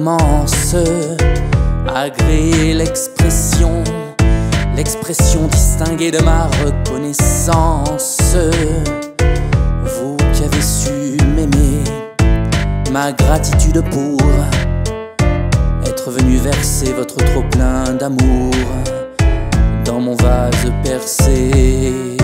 commence à agréer l'expression distinguée de ma reconnaissance. Vous qui avez su m'aimer, ma gratitude pour être venu verser votre trop-plein d'amour dans mon vase percé.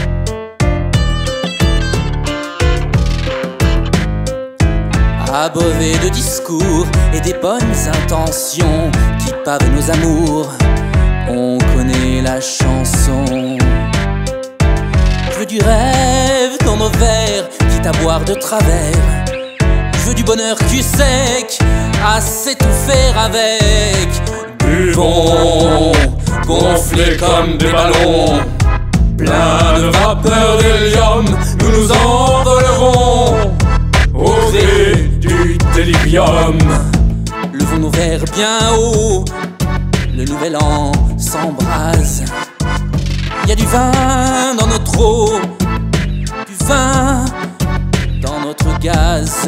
Abreuvé de discours et des bonnes intentions qui pavent nos amours, on connaît la chanson. Je veux du rêve dans nos verres, quitte à boire de travers. Je veux du bonheur cul sec, à s'étouffer avec. Buvons, gonflés comme des ballons, plein de vapeur d'hélium, nous nous envolerons au gré du délirium. Levons nos verres bien haut, le nouvel an s'embrase. Y a du vin dans notre eau, du vin dans notre gaz.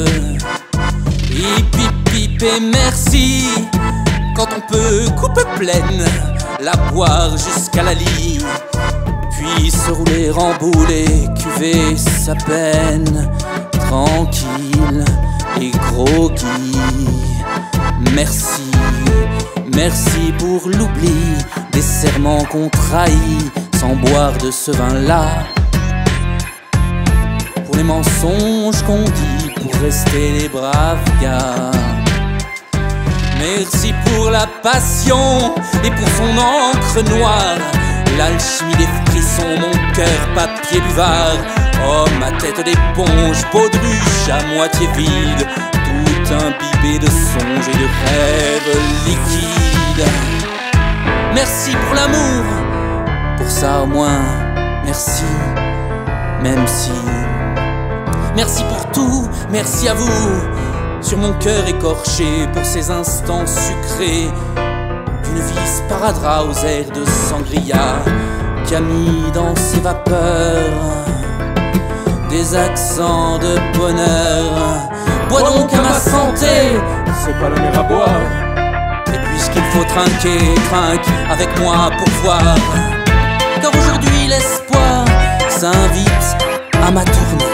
Hip hip hip et merci, quand on peut couper pleine, la boire jusqu'à la lie, puis se rouler en boule et cuver sa peine, tranquille et groggy. Merci, merci pour l'oubli des serments qu'on trahit sans boire de ce vin-là, pour les mensonges qu'on dit pour rester les braves gars. Merci pour la passion et pour son encre noire, l'alchimie des frissons, mon cœur papier buvard. Oh, ma tête d'éponge, baudruche à moitié vide, tout imbibé de songes et de rêves liquides. Merci pour l'amour, pour ça au moins, merci, même si. Merci pour tout, merci à vous, sur mon cœur écorché, pour ces instants sucrés d'une vie sparadrap aux airs de sangria, qui a mis dans ses vapeurs des accents de bonheur. Bois donc à ma santé, c'est pas la mer à boire. et puisqu'il faut trinquer, trinque avec moi pour voir, car aujourd'hui l'espoir s'invite à ma tournée.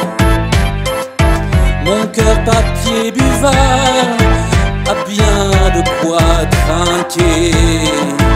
Mon cœur papier buvard a bien de quoi trinquer.